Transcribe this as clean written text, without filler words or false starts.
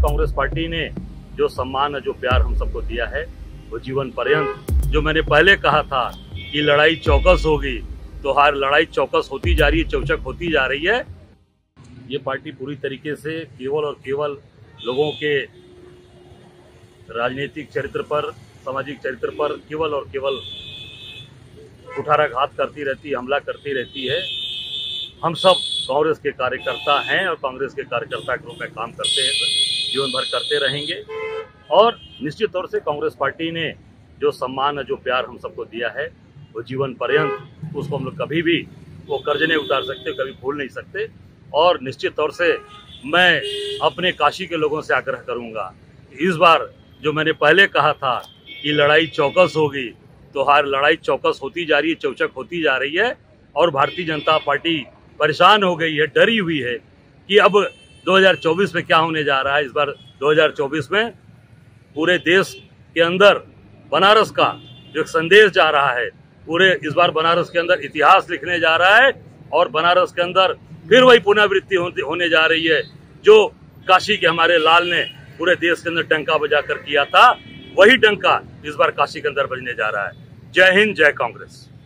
Congress party ने जो सम्मान जो प्यार हम सबको दिया है वो जीवन पर्यंत, जो मैंने पहले कहा था कि लड़ाई चौकस होगी, तो हर लड़ाई चौकस होती जा रही है, चौचक होती जा रही है। ये पार्टी पूरी तरीके से केवल और केवल लोगों के राजनीतिक चरित्र पर, सामाजिक चरित्र पर केवल और केवल कुठाराघात करती रहती, हमला करती रहती है। हम सब कांग्रेस के कार्यकर्ता हैं और कांग्रेस के कार्यकर्ता के रूप में काम करते हैं, जीवन भर करते रहेंगे। और निश्चित तौर से कांग्रेस पार्टी ने जो सम्मान जो प्यार हम सबको दिया है वो जीवन पर्यंत, उसको हम लोग कभी भी वो कर्ज नहीं उतार सकते, कभी भूल नहीं सकते। और निश्चित तौर से मैं अपने काशी के लोगों से आग्रह करूंगा, इस बार जो मैंने पहले कहा था कि लड़ाई चौकस होगी, तो हर लड़ाई चौकस होती जा रही है, चौचक होती जा रही है। और भारतीय जनता पार्टी परेशान हो गई है, डरी हुई है कि अब 2024 में क्या होने जा रहा है। इस बार 2024 में पूरे देश के अंदर बनारस का जो एक संदेश जा रहा है, पूरे इस बार बनारस के अंदर इतिहास लिखने जा रहा है और बनारस के अंदर फिर वही पुनरावृत्ति होने जा रही है जो काशी के हमारे लाल ने पूरे देश के अंदर डंका बजा कर किया था। वही डंका इस बार काशी के अंदर बजने जा रहा है। जय हिंद, जय कांग्रेस।